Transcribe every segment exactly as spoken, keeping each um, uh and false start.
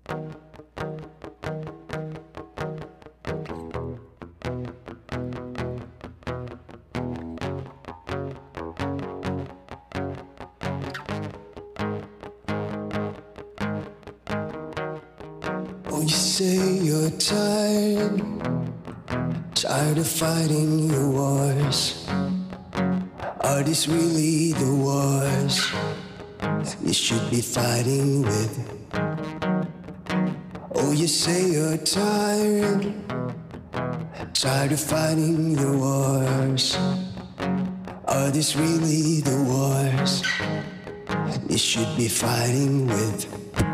Oh, you say you're tired, tired of fighting your wars. Are these really the wars you should be fighting with? Oh, you say you're tired, tired of fighting your wars. Are these really the wars you should be fighting with?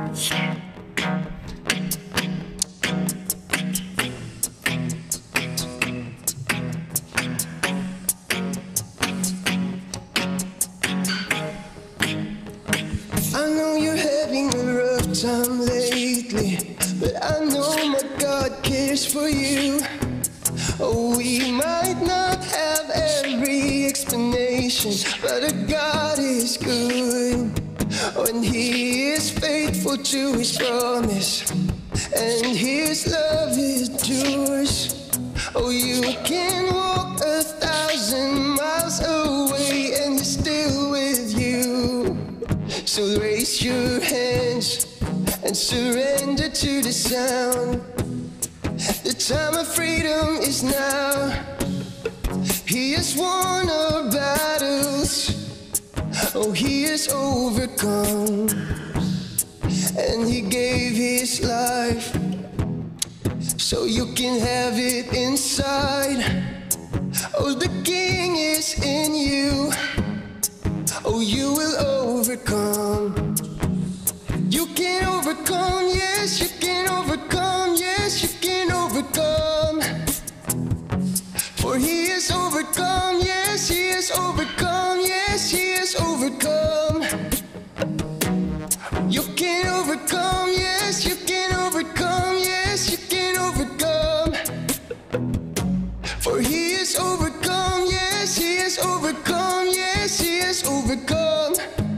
Time lately, but I know my God cares for you. Oh, we might not have every explanation, but our God is good. Oh, and He is faithful to His promise, and His love endures. Oh, you can walk a thousand miles away and He's still with you. So raise your hands and surrender to the sound. The time of freedom is now. He has won our battles. Oh, He has overcome, and He gave His life so you can have it inside. Oh, the King is in you. Oh, you will overcome. You can overcome, yes, you can overcome, yes, you can overcome. For He has overcome, yes, He has overcome, yes, He has overcome. You can overcome, yes, you can overcome, yes, you can overcome. For He has overcome, yes, He has overcome, yes, He has overcome.